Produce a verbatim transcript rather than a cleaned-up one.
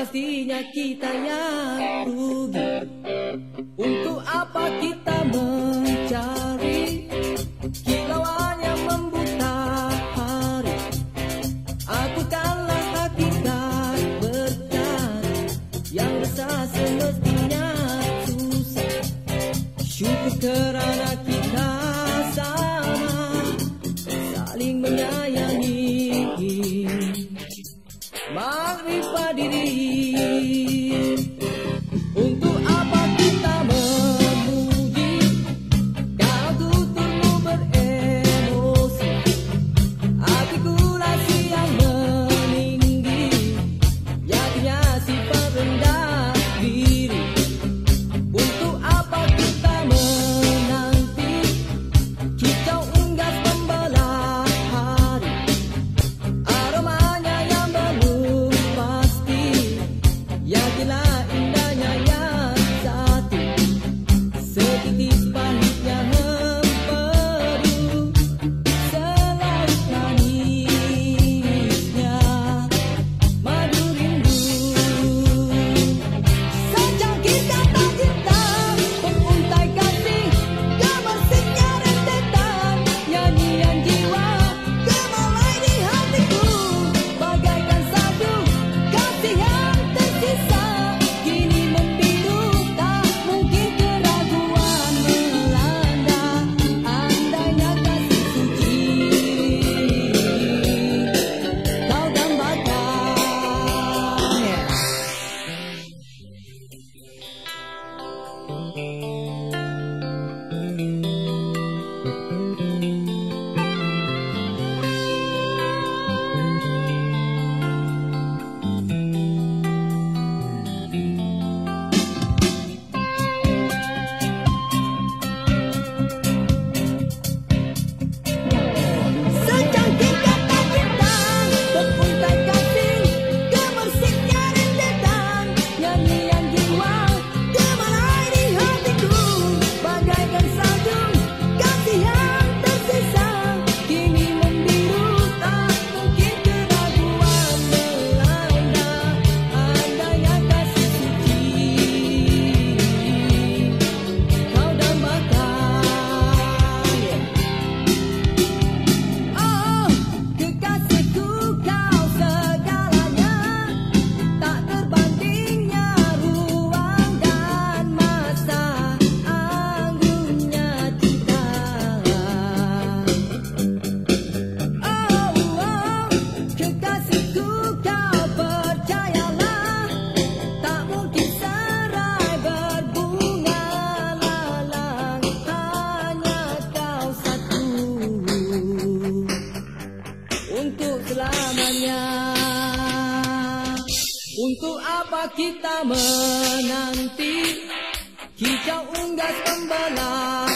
pastinya kita yang rugi. Untuk apa kita mencari kilauan yang membuta hari? Aku kalah hakikat bercari yang resah semestinya susah. Syukur kerana kita sama saling menyayangi. Makrifat diri. Untuk apa kita memuji kalau tuturmu beremosi? Artikulasi yang meninggi, yakinnya sifat rendah diri. Untuk apa kita menanti kicau unggas pembelah hari? Aromanya yang belum pasti, yakinlah indahnya yang satu. Setitis pahitnya empedu, selaut manisnya madu rindu. Secangkir kata cinta, penguntai kasih, gemersiknya rentetan nyanyian jiwa, gemelai di hatiku bagaikan sadu kasih yang tersisa. Kini membiru, tak mungkin keraguan melanda. Andainya kasih suci kau Secangkir kata cinta, penguntai kasih, gemersiknya rentetan nyanyian jiwa, gemelai di hatiku bagaikan salju kasih yang tersisa. Kini membiru, tak mungkin keraguan melanda. Andainya kasih suci kau dambakan. Oh, kekasihku kau segalanya, tak terbandingnya ruang dan masa, anggungnya cinta. Oh, oh, kekasihku kau percayalah, tak mungkin serai berbunga lalang, hanya kau satu untuk selamanya. Untuk apa kita menanti kicau unggas pembelah